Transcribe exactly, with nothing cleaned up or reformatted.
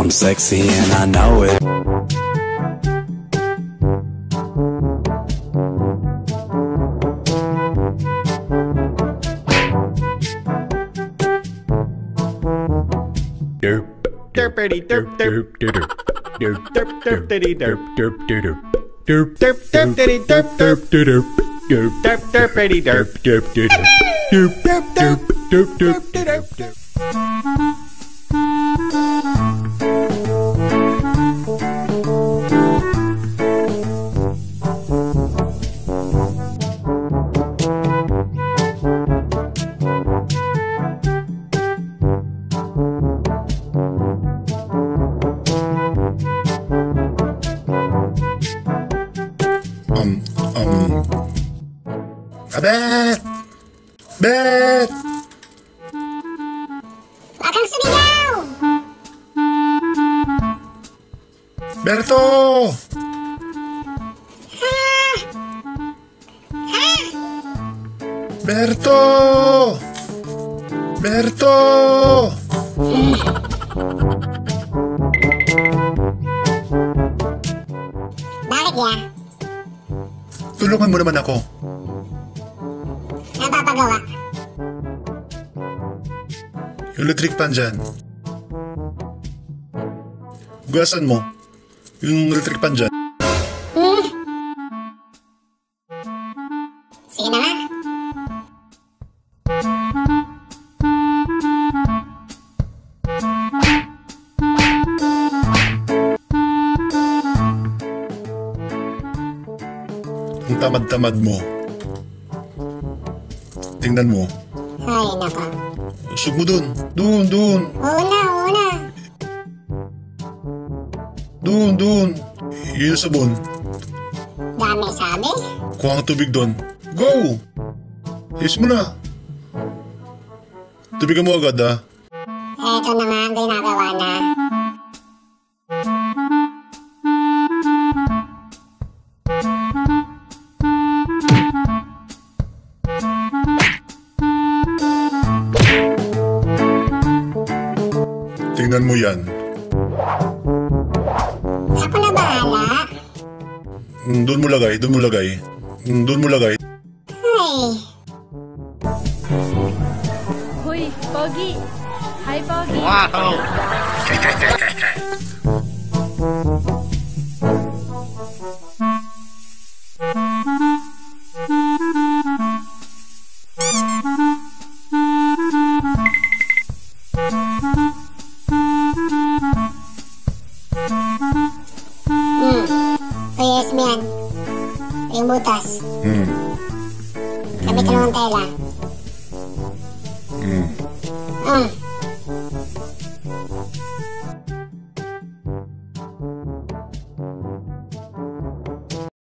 I'm sexy and I know it. Derp derpity derp derp derp derp derp derp diddy derp derp derp derp derp derp diddy derp derp derp derp derp derpity derp derp derp derp derp derp derp derp derp. Um, um... Bet! Bet! Huwag kang sumigaw! Berto! Ha? Ha? Berto! Berto! Bakit ya? Tulungan mo naman ako. Napapagawa. Yung electric pan dyan. Hugasan mo. Yung electric pan dyan. Hmm? Sige na nga. Ang tamad-tamad mo. Tingnan mo. Ay, naka. Usog mo dun. Dun, dun. Oo na, oo na. Dun, dun. Yun yung sabon. Dami sabi. Kuha ang tubig dun. Go! Ayos mo na. Tubigan mo agad ah. Eto na nga ang ginagawa na. Tingnan mo yan. Ako na bahala. Mm, Doon mo lagay, doon mo lagay. Mm, Doon mo lagay. Ay, Hoy, Pogi! Hi, Pogi! Wow! hmm. Ayos mo yan. Yung butas. Hmm. Kami ka naman tela.